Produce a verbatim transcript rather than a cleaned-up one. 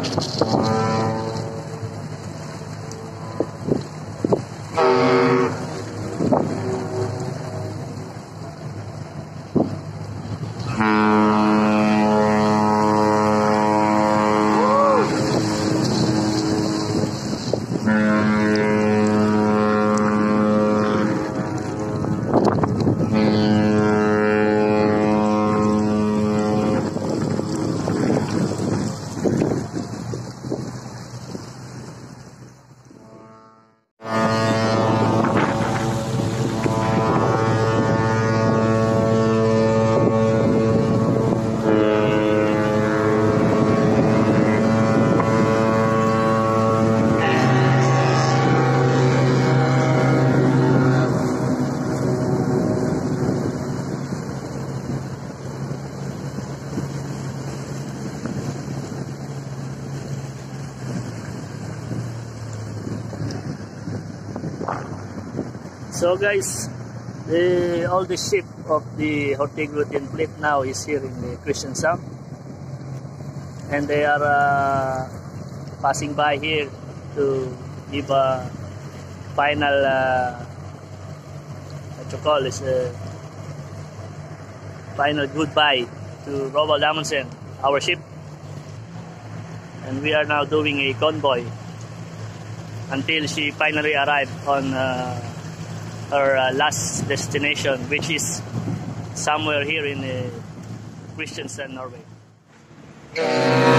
So guys, the oldest ship of the Hurtigruten fleet now is here in the Kristiansand, and they are uh, passing by here to give a final uh, what you call is a final goodbye to Roald Amundsen, our ship, and we are now doing a convoy until she finally arrived on uh, her uh, last destination, which is somewhere here in uh, Kristiansand, Norway.